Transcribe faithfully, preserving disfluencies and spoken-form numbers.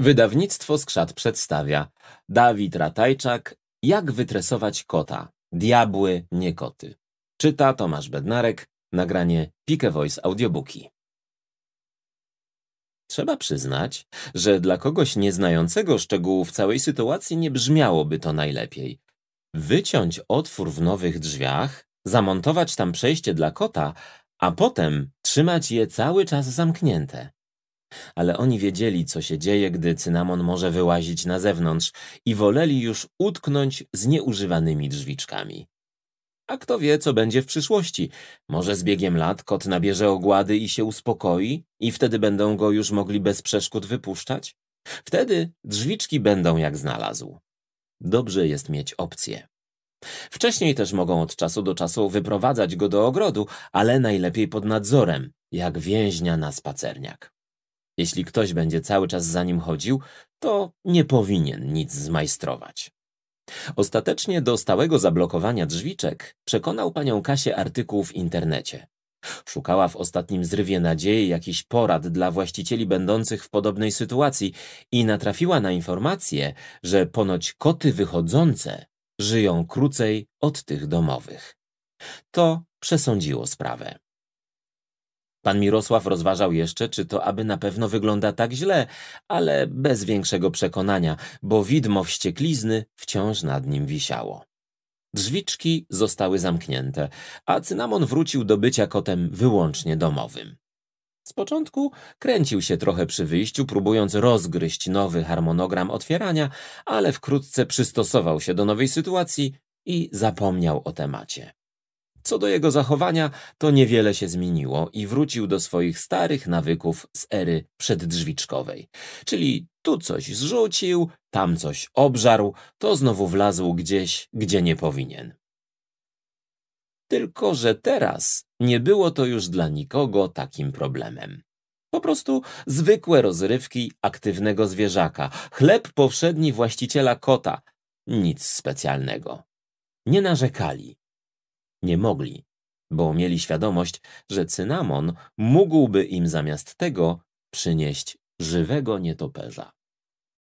Wydawnictwo Skrzat przedstawia Dawid Ratajczak. Jak wytresować kota? Diabły, nie koty. Czyta Tomasz Bednarek. Nagranie Pike Voice Audiobooki. Trzeba przyznać, że dla kogoś nieznającego szczegółów całej sytuacji nie brzmiałoby to najlepiej. Wyciąć otwór w nowych drzwiach, zamontować tam przejście dla kota, a potem trzymać je cały czas zamknięte. Ale oni wiedzieli, co się dzieje, gdy cynamon może wyłazić na zewnątrz i woleli już utknąć z nieużywanymi drzwiczkami. A kto wie, co będzie w przyszłości. Może z biegiem lat kot nabierze ogłady i się uspokoi i wtedy będą go już mogli bez przeszkód wypuszczać? Wtedy drzwiczki będą jak znalazł. Dobrze jest mieć opcję. Wcześniej też mogą od czasu do czasu wyprowadzać go do ogrodu, ale najlepiej pod nadzorem, jak więźnia na spacerniak. Jeśli ktoś będzie cały czas za nim chodził, to nie powinien nic zmajstrować. Ostatecznie do stałego zablokowania drzwiczek przekonał panią Kasię artykuł w internecie. Szukała w ostatnim zrywie nadziei jakichś porad dla właścicieli będących w podobnej sytuacji i natrafiła na informację, że ponoć koty wychodzące żyją krócej od tych domowych. To przesądziło sprawę. Pan Mirosław rozważał jeszcze, czy to aby na pewno wygląda tak źle, ale bez większego przekonania, bo widmo wścieklizny wciąż nad nim wisiało. Drzwiczki zostały zamknięte, a cynamon wrócił do bycia kotem wyłącznie domowym. Z początku kręcił się trochę przy wyjściu, próbując rozgryźć nowy harmonogram otwierania, ale wkrótce przystosował się do nowej sytuacji i zapomniał o temacie. Co do jego zachowania, to niewiele się zmieniło i wrócił do swoich starych nawyków z ery przeddrzwiczkowej. Czyli tu coś zrzucił, tam coś obżarł, to znowu wlazł gdzieś, gdzie nie powinien. Tylko że teraz nie było to już dla nikogo takim problemem. Po prostu zwykłe rozrywki aktywnego zwierzaka, chleb powszedni właściciela kota. Nic specjalnego. Nie narzekali. Nie mogli, bo mieli świadomość, że cynamon mógłby im zamiast tego przynieść żywego nietoperza.